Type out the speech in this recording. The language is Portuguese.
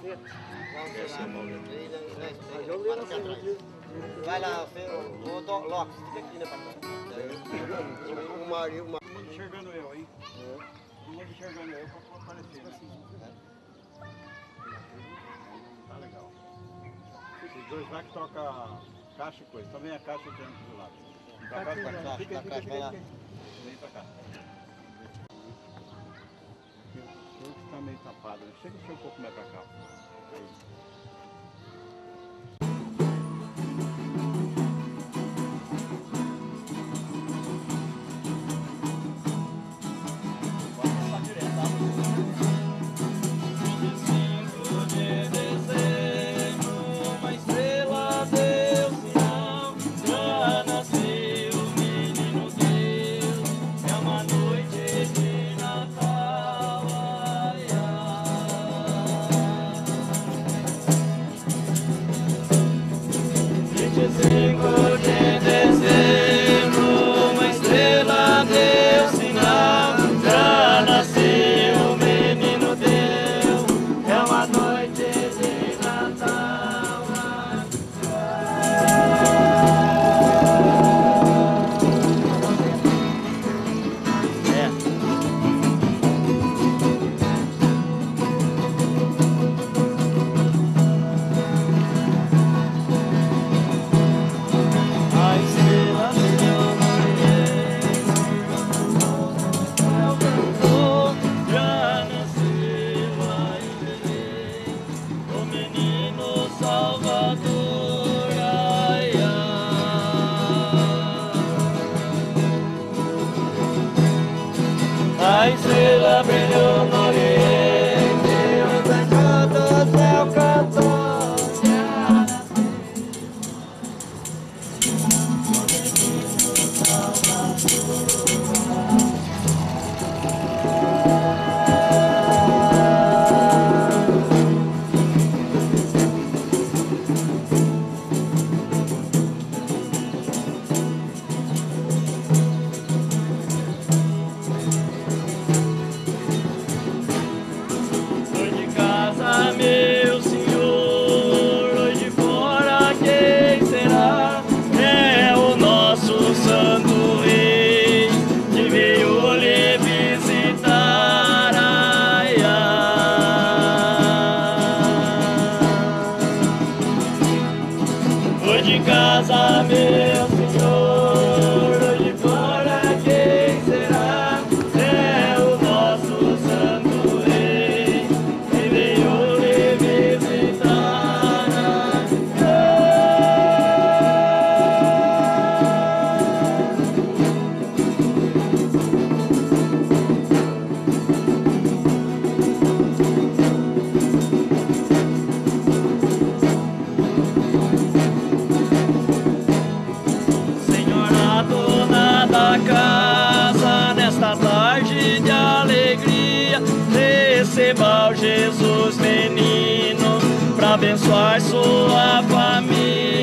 Vai lá, o Lopes, fica aqui, né, papai? Uma... Enxergando eu, hein? Um monte enxergando eu pra aparecer. Tá legal. Esses dois lá que tocam caixa e coisa. Também a caixa tem do lado. Pra cá, pra cá. Fica, vai lá. Vem pra cá. O senhor que tá meio tapado, né? Chega o senhor um pouco mais pra cá. Aí. A estrela brilhou no oriente, o anjo do céu cantou. Meu Senhor, hoje fora quem será? É o nosso Santo Rei que veio lhe visitar. Ai, ai. Hoje em casa, meu Senhor, hoje fora quem será? É o nosso Santo Rei que veio lhe visitar. Senhora dona da casa, nesta tarde de alegria, receba o Jesus menino pra abençoar sua família.